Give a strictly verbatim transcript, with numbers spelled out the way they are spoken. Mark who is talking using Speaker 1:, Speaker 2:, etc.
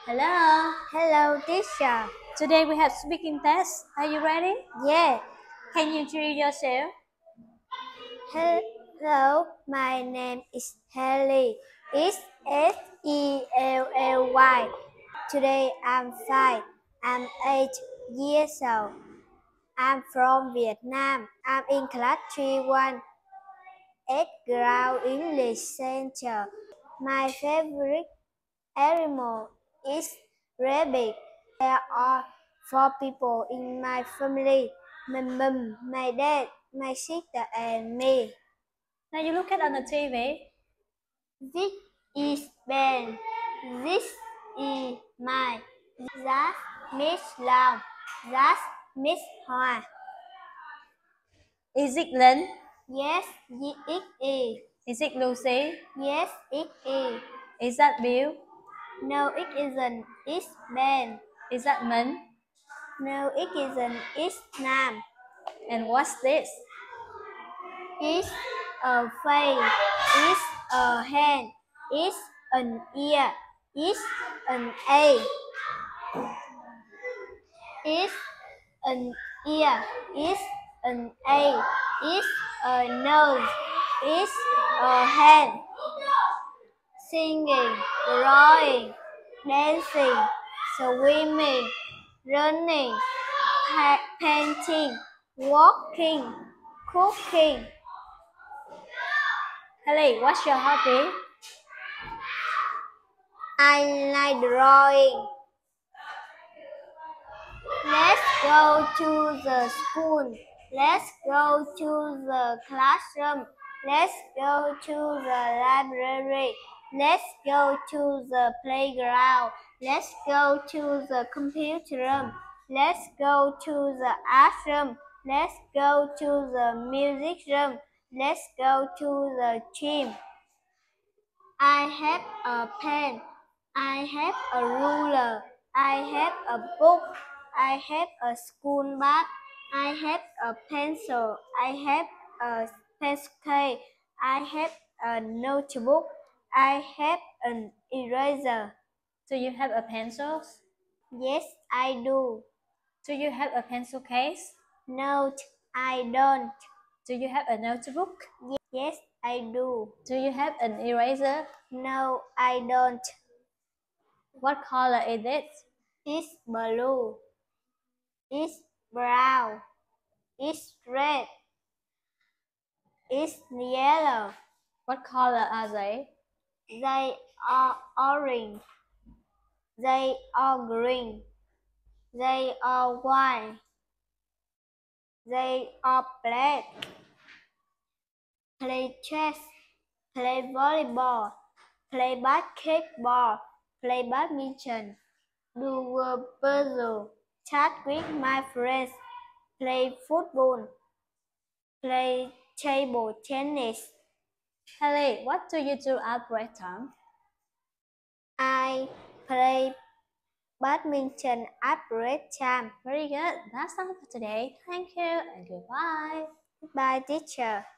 Speaker 1: Hello.
Speaker 2: Hello, teacher.
Speaker 1: Today we have speaking test. Are you ready?
Speaker 2: Yeah.
Speaker 1: Can you introduce yourself?
Speaker 2: Hello, my name is Haley. It's S E L L Y. Today I'm five. I'm eight years old. I'm from Vietnam. I'm in class three one at Ground English Center. My favorite animal is rabbit. There are four people in my family. My mom, my dad, my sister, and me.
Speaker 1: Now you look at on the T V.
Speaker 2: This is Ben. This is my. That's Miss Long. That's Miss Hoa.
Speaker 1: Is it Lynn?
Speaker 2: Yes, it is.
Speaker 1: Is it Lucy?
Speaker 2: Yes, it is.
Speaker 1: Is that Bill?
Speaker 2: No, it isn't. It's Ben.
Speaker 1: Is that Min?
Speaker 2: No, it isn't. It's Nam.
Speaker 1: And what's this?
Speaker 2: It's a face. It's a hand. It's an ear. It's an A. It's an ear. It's an A. It's a nose. It's a hand. Singing, drawing, dancing, swimming, running, pa painting, walking, cooking.
Speaker 1: Haley, what's your hobby?
Speaker 2: I like drawing. Let's go to the school. Let's go to the classroom. Let's go to the library. Let's go to the playground. Let's go to the computer room. Let's go to the art room. Let's go to the music room. Let's go to the gym. I have a pen. I have a ruler. I have a book. I have a school bag. I have a pencil. I have a pencil case. I have a notebook. I have an eraser.
Speaker 1: Do you have a pencil?
Speaker 2: Yes, I do.
Speaker 1: Do you have a pencil case?
Speaker 2: No, I don't.
Speaker 1: Do you have a notebook?
Speaker 2: Yes, I do.
Speaker 1: Do you have an eraser?
Speaker 2: No, I don't.
Speaker 1: What color is it?
Speaker 2: It's blue. It's brown. It's red. It's yellow.
Speaker 1: What color are they?
Speaker 2: They are orange. They are green. They are white. They are black. Play chess. Play volleyball. Play basketball. Play badminton. Do word puzzle. Chat with my friends. Play football. Play table tennis.
Speaker 1: Haley, what do you do at break time?
Speaker 2: I play badminton at break time.
Speaker 1: Very good. That's all for today. Thank you and goodbye.
Speaker 2: Goodbye, teacher.